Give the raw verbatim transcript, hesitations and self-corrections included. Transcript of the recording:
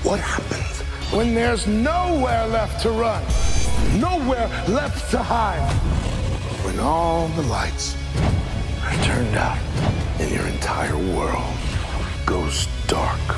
What happens when there's nowhere left to run, nowhere left to hide? When all the lights are turned out and your entire world goes dark.